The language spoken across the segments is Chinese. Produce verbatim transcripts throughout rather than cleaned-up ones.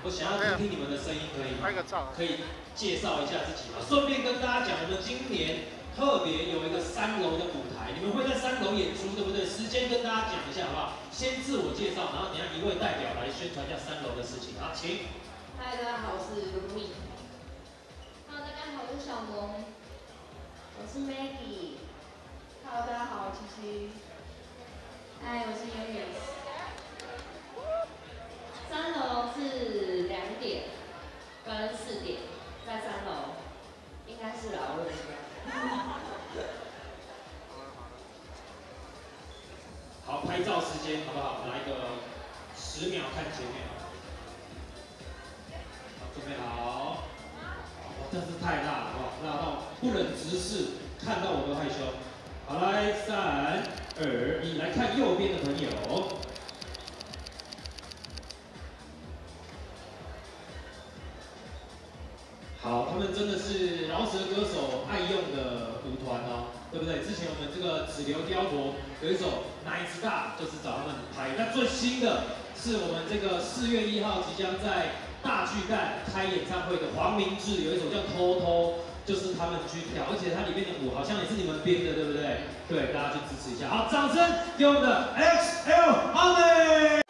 我想要听听你们的声音，可以吗？拍个照，可以介绍一下自己吗？顺便跟大家讲，我们今年特别有一个三楼的舞台，你们会在三楼演出，对不对？时间跟大家讲一下好不好？先自我介绍，然后等下一位代表来宣传一下三楼的事情。好，请。 嗨，大家好，我是卢米。Hello， 大家好，我是小萌。我是 Maggie。Hello， 大家好，我是七七。嗨，我是 Yanis。三楼是两点跟四点，在三楼，应该是啦，我也不知道。 好，拍照时间好不好？来个十秒看前面。好，准备好。哇，真是太辣了，好不好？辣到不忍直视，看到我都害羞。好，来，三、二、一，来看右边的朋友。好，他们真的是饶舌歌手爱用的舞团哦，对不对？之前我们这个子流雕琢有一首《奶子大》，就是找他们拍。那最新的是我们这个四月一号即将在大巨蛋开演唱会的黄明志，有一首叫《偷偷》，就是他们去跳，而且它里面的舞好像也是你们编的，对不对？对，大家去支持一下。好，掌声给我们的 X L Honey。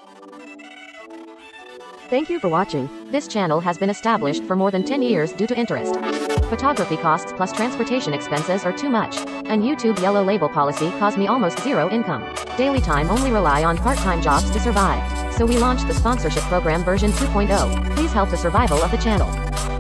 Thank you for watching. This channel has been established for more than ten years due to interest. Photography costs plus transportation expenses are too much. And YouTube yellow label policy caused me almost zero income. Daily time only rely on part-time jobs to survive. So we launched the sponsorship program version two point oh. Please help the survival of the channel.